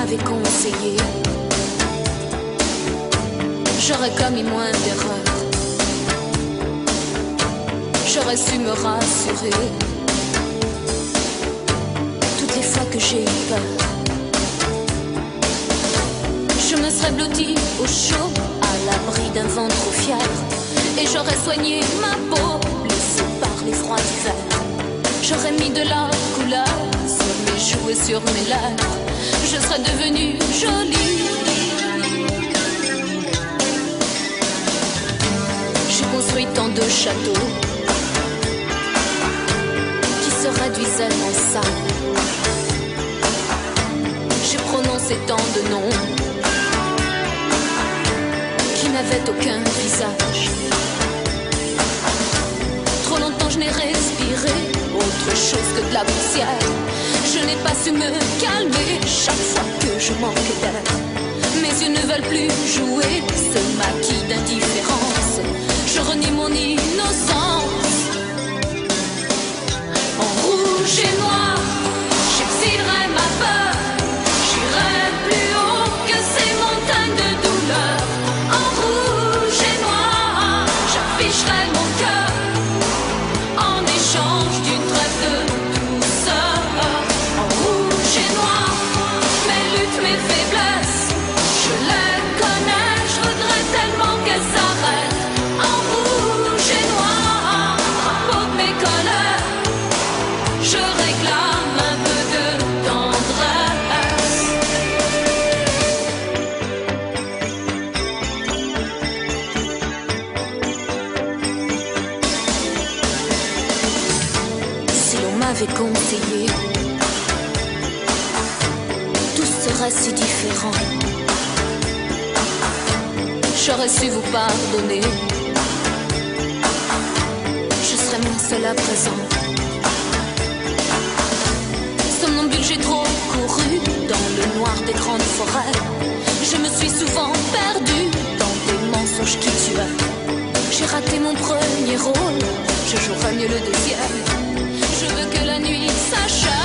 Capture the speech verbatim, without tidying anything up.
m'avait conseillé, j'aurais commis moins d'erreurs, j'aurais su me rassurer. Toutes les fois que j'ai eu peur, je me serais blottie au chaud, à l'abri d'un vent trop fier, et j'aurais soigné ma peau, blessée par les froids d'hiver. J'aurais mis de la couleur sur mes joues et sur mes lèvres, je serais devenue jolie. J'ai construit tant de châteaux qui se réduisaient en sable. J'ai prononcé tant de noms qui n'avaient aucun visage. Trop longtemps je n'ai respiré autre chose que de la poussière. Je n'ai pas su me calmer chaque fois que je manque d'air. Mes yeux ne veulent plus jouer ce maquis d'indifférence. Je renie mon innocence. En rouge et noir, j'exilerai ma peur. J'irai plus haut que ces montagnes de douleur. En rouge et noir, j'afficherai mon cœur en échange d'une trêve de douceur. En rouge et noir, mes luttes, mes faiblesses, je les connais, je voudrais tellement qu'elles s'arrêtent. En rouge et noir, drapeau de mes colères, je réclame un peu de tendresse. Si l'on m'avait conseillé, tout serait si différent. J'aurais su vous pardonner. Je serais moins seule à présent. Somnambule, j'ai trop couru dans le noir des grandes forêts. Je me suis souvent perdue dans des mensonges qui tuaient. J'ai raté mon premier rôle, je jouerai mieux le deuxième. Je veux que la nuit s'achève.